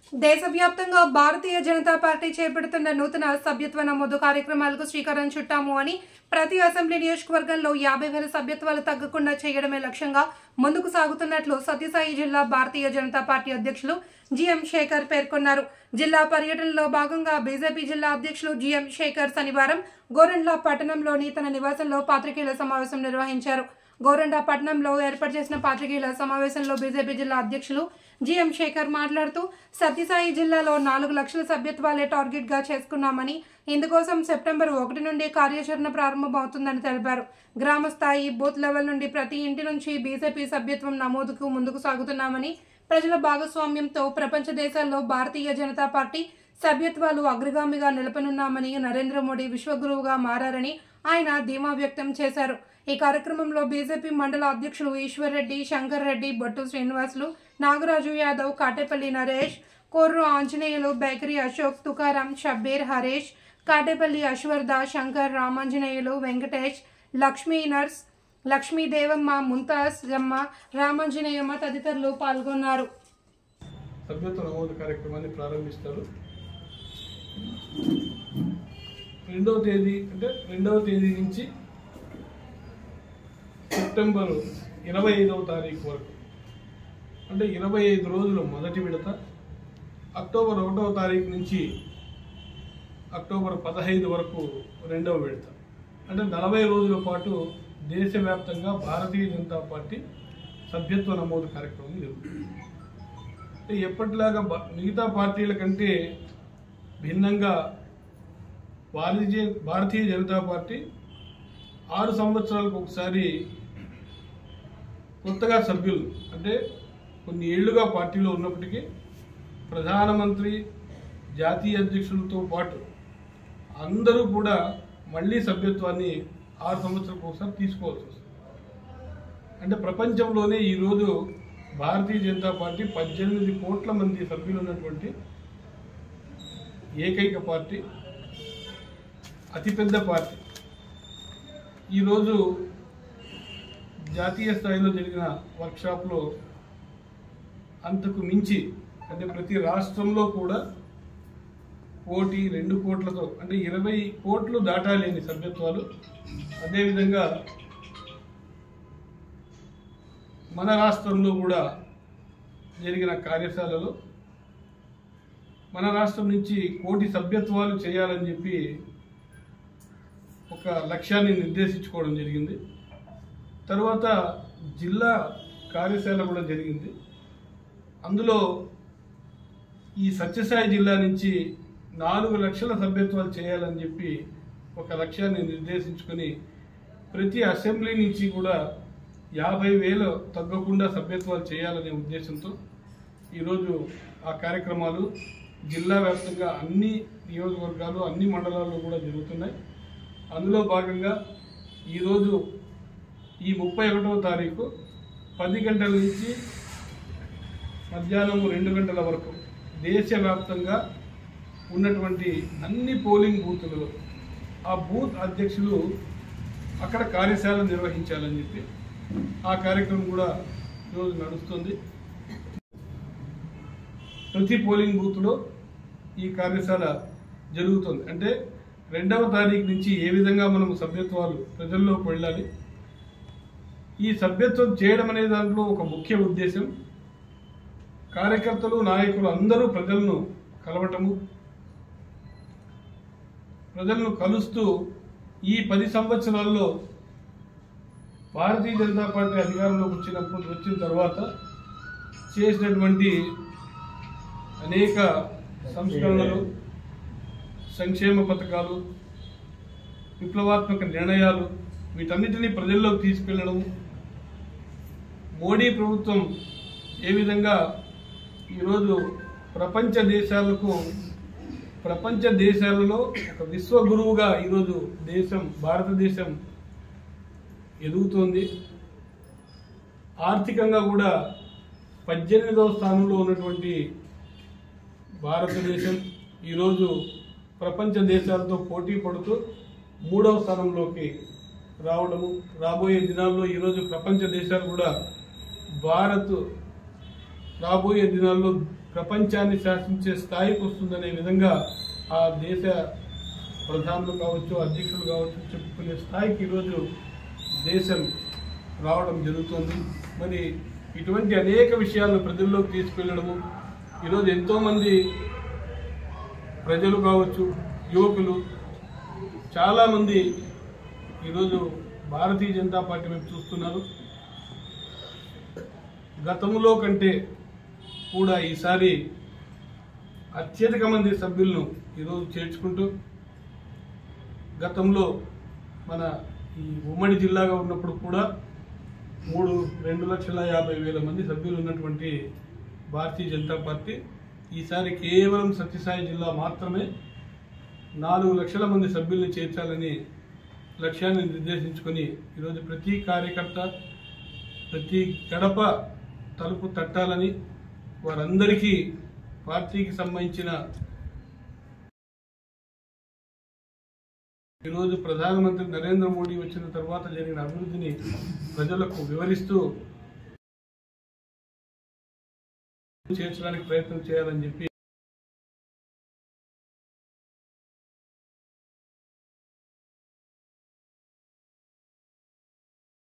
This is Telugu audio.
దేశవ్యాప్తంగా భారతీయ జనతా పార్టీ చేపడుతున్న నూతన సభ్యత్వ నమోదు కార్యక్రమాలకు శ్రీకారం చుట్టాము అని ప్రతి అసెంబ్లీ నియోజకవర్గంలో 50,000 సభ్యత్వాలు తగ్గకుండా చేయడమే లక్ష్యంగా ముందుకు సాగుతున్నట్లు సత్యసాయి జిల్లా భారతీయ జనతా పార్టీ అధ్యక్షులు జిఎం శేఖర్ పేర్కొన్నారు. జిల్లా పర్యటనలో భాగంగా బీజేపీ జిల్లా అధ్యక్షులు జిఎం శేఖర్ శనివారం గోరంట్ల పట్టణంలోని తన నివాసంలో పాత్రికేయుల సమావేశం నిర్వహించారు. గోరంట్ల పట్టణంలో ఏర్పాటు చేసిన పాత్రికేయుల సమావేశంలో బీజేపీ జిల్లా అధ్యక్షులు జిఎం శేఖర్ మాట్లాడుతూ సత్యసాయి జిల్లాలో 4 లక్షల సభ్యత్వాలే టార్గెట్గా చేసుకున్నామని, ఇందుకోసం సెప్టెంబర్ 1 నుండి కార్యాచరణ ప్రారంభమవుతుందని తెలిపారు. గ్రామ స్థాయి బూత్ లెవెల్ నుండి ప్రతి ఇంటి నుంచి బీజేపీ సభ్యత్వం నమోదుకు ముందుకు సాగుతున్నామని, ప్రజల భాగస్వామ్యంతో ప్రపంచ దేశాల్లో భారతీయ జనతా పార్టీ సభ్యత్వాలు అగ్రగామిగా నిలపనున్నామని, నరేంద్ర మోడీ విశ్వగురువుగా మారని ఆయన ధీమా వ్యక్తం చేశారు. ఈ కార్యక్రమంలో బీజేపీ మండల అధ్యక్షులు ఈశ్వర్ రెడ్డి, శంకర్ రెడ్డి, బొట్టు శ్రీనివాసులు, నాగరాజు యాదవ్, కాటేపల్లి నరేష్, కోర్రు ఆంజనేయులు, బేకరీ అశోక్, తుకారాం, షబ్బీర్, హరీష్, కాటేపల్లి అశ్వర్ధ, శంకర్, రామాంజనేయులు, వెంకటేష్, లక్ష్మీ నర్స్, లక్ష్మీదేవమ్మ, ముంతాజ్ జమ్మ, రామాంజనేయమ్మ తదితరులు పాల్గొన్నారు. సభ్యత్వ నమోదు కార్యక్రమాన్ని ప్రారంభిస్తారు. రెండవ తేదీ నుంచి సెప్టెంబర్ 25వ తారీఖు వరకు, అంటే 25 రోజులు మొదటి విడత, అక్టోబర్ 1వ తారీఖు నుంచి అక్టోబర్ 15 వరకు రెండవ విడత, అంటే 40 రోజుల పాటు దేశవ్యాప్తంగా భారతీయ జనతా పార్టీ సభ్యత్వ నమోదు కార్యక్రమం జరుగుతుంది. అంటే ఎప్పటిలాగా మిగతా పార్టీల కంటే భిన్నంగా భారతీయ జనతా పార్టీ 6 సంవత్సరాలకు ఒకసారి కొత్తగా సభ్యులు, అంటే కొన్ని ఏళ్లుగా పార్టీలో ఉన్నప్పటికీ ప్రధానమంత్రి, జాతీయ అధ్యక్షులతో పాటు అందరూ కూడా మళ్ళీ సభ్యత్వాన్ని 6 సంవత్సరాలకు ఒకసారి తీసుకోవాల్సి వస్తుంది. అంటే ప్రపంచంలోనే ఈరోజు భారతీయ జనతా పార్టీ 18 కోట్ల మంది సభ్యులు ఉన్నటువంటి ఏకైక పార్టీ, అతిపెద్ద పార్టీ. ఈరోజు జాతీయ స్థాయిలో జరిగిన వర్క్షాప్లో అంతకు మించి, అంటే ప్రతి రాష్ట్రంలో కూడా 1, 2 కోట్లతో, అంటే 20 కోట్లు దాటాలేని సభ్యత్వాలు. అదేవిధంగా మన రాష్ట్రంలో కూడా జరిగిన కార్యశాలలో మన రాష్ట్రం నుంచి 1 కోటి సభ్యత్వాలు చేయాలని చెప్పి ఒక లక్ష్యాన్ని నిర్దేశించుకోవడం జరిగింది. తర్వాత జిల్లా కార్యశాల కూడా జరిగింది. అందులో ఈ సత్యసాయి జిల్లా నుంచి 4 లక్షల సభ్యత్వాలు చేయాలని చెప్పి ఒక లక్ష్యాన్ని నిర్దేశించుకొని ప్రతి అసెంబ్లీ నుంచి కూడా 50,000 తగ్గకుండా సభ్యత్వాలు చేయాలనే ఉద్దేశంతో ఈరోజు ఆ కార్యక్రమాలు జిల్లా వ్యాప్తంగా అన్ని నియోజకవర్గాలు, అన్ని మండలాల్లో కూడా జరుగుతున్నాయి. అందులో భాగంగా ఈరోజు ఈ 31వ తారీఖు 10 గంటల నుంచి మధ్యాహ్నం 2 గంటల వరకు దేశవ్యాప్తంగా ఉన్నటువంటి అన్ని పోలింగ్ బూతులలో ఆ బూత్ అధ్యక్షులు అక్కడ కార్యశాల నిర్వహించాలని చెప్పి ఆ కార్యక్రమం కూడా ఈరోజు నడుస్తుంది. ప్రతి పోలింగ్ బూత్లో ఈ కార్యశాల జరుగుతుంది. అంటే 2వ తారీఖు నుంచి ఏ విధంగా మనం సభ్యత్వాలు ప్రజల్లోకి వెళ్ళాలి, ఈ సభ్యత్వం చేయడం అనే దాంట్లో ఒక ముఖ్య ఉద్దేశం కార్యకర్తలు, నాయకులు అందరూ ప్రజలను కలవటము, ప్రజలను కలుస్తూ ఈ 10 సంవత్సరాల్లో భారతీయ జనతా పార్టీ అధికారంలోకి వచ్చిన తర్వాత చేసినటువంటి అనేక సంస్కరణలు, సంక్షేమ పథకాలు, విప్లవాత్మక నిర్ణయాలు, వీటన్నిటినీ ప్రజల్లోకి తీసుకెళ్లడం, మోడీ ప్రభుత్వం ఏ విధంగా ఈరోజు ప్రపంచ దేశాలలో ఒక విశ్వగురువుగా ఈరోజు భారతదేశం ఎదుగుతోంది. ఆర్థికంగా కూడా 18వ స్థానంలో ఉన్నటువంటి భారతదేశం ఈరోజు ప్రపంచ దేశాలతో పోటీ పడుతూ 3వ స్థానంలోకి రావడము, రాబోయే దినాల్లో ప్రపంచ దేశాలు కూడా రాబోయే దినాల్లో ప్రపంచాన్ని శాసించే స్థాయికి వస్తుందనే విధంగా ఆ దేశ ప్రధానులు కావచ్చు, అధ్యక్షులు కావచ్చు చెప్పుకునే స్థాయికి ఈరోజు దేశం రావడం జరుగుతుంది. మరి ఇటువంటి అనేక విషయాలను ప్రజల్లోకి తీసుకెళ్లడము, ఈరోజు ఎంతోమంది ప్రజలు కావచ్చు, యువకులు చాలామంది ఈరోజు భారతీయ జనతా పార్టీ వైపు చూస్తున్నారు. గతంలో కంటే కూడా ఈసారి అత్యధిక మంది సభ్యులను ఈరోజు చేర్చుకుంటూ, గతంలో మన ఈ ఉమ్మడి జిల్లాగా ఉన్నప్పుడు కూడా 2,50,000 మంది సభ్యులు ఉన్నటువంటి భారతీయ జనతా పార్టీ ఈసారి కేవలం సత్యసాయి జిల్లా మాత్రమే 4 లక్షల మంది సభ్యుల్ని చేర్చాలని లక్ష్యాన్ని నిర్దేశించుకొని ఈరోజు ప్రతి కార్యకర్త ప్రతి గడప తలుపు తట్టాలని, వారందరికీ పార్టీకి సంబంధించిన ఈరోజు ప్రధానమంత్రి నరేంద్ర మోడీ వచ్చిన తర్వాత జరిగిన అభివృద్ధిని ప్రజలకు వివరిస్తూ చేర్చడానికి ప్రయత్నం చేయాలని చెప్పి